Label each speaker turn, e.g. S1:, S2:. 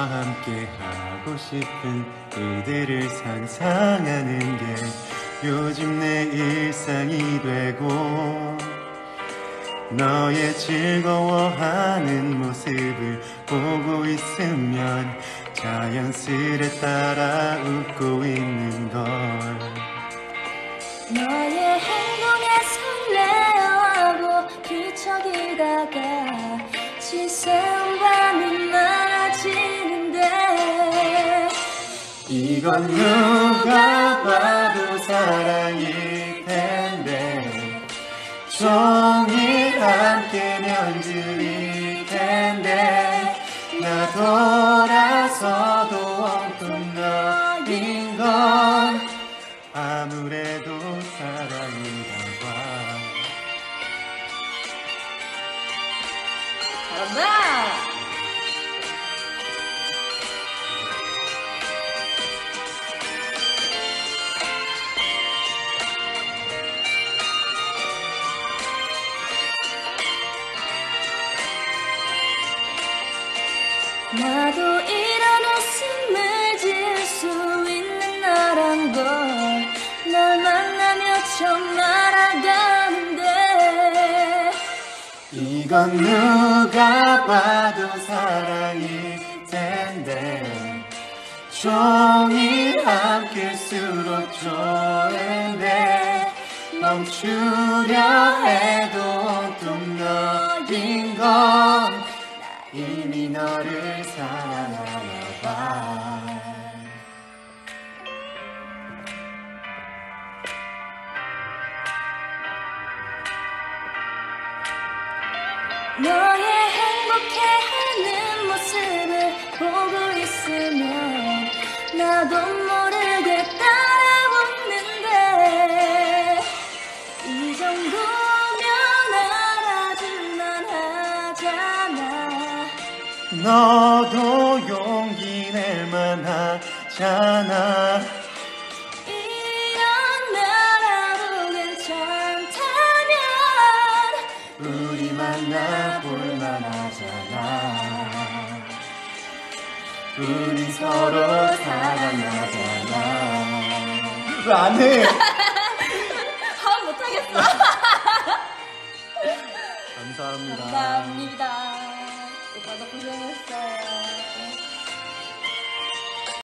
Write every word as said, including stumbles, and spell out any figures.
S1: 함께 하고 싶은 일들을 상상하는 게 요즘 내 일상이 되고, 너의 즐거워하는 모습을 보고 있으면 자연스레 따라 웃고 있는 걸.
S2: 너의 행동에 설레어하고 뒤척이다가 시선과 눈 맞아지는데,
S1: 이건 누가 봐도 사랑일 텐데, 종일 함께 면줄일 텐데, 나 돌아서도 온통 너인 건 아무래도 사랑인가 봐.
S2: 잘한다! 나도 이런 웃음을 지을 수 있는 나란 걸 널 만나며 처음 알아가는데,
S1: 이건 누가 봐도 사랑일 텐데, 종일 함께일수록 좋은데, 멈추려 해도 온통 너인 건 이미 너를 사랑하나 봐.
S2: 너의 행복해하는 모습을 보고 있으면 나도 모르게 따라 웃는데, 이 정도면 알아줄만 하잖아.
S1: 너도 용기 낼만 하잖아.
S2: 이런 나라도 괜찮다면
S1: 우리 만나볼만 하잖아. 우리 서로 사랑하잖아. 왜 안 해?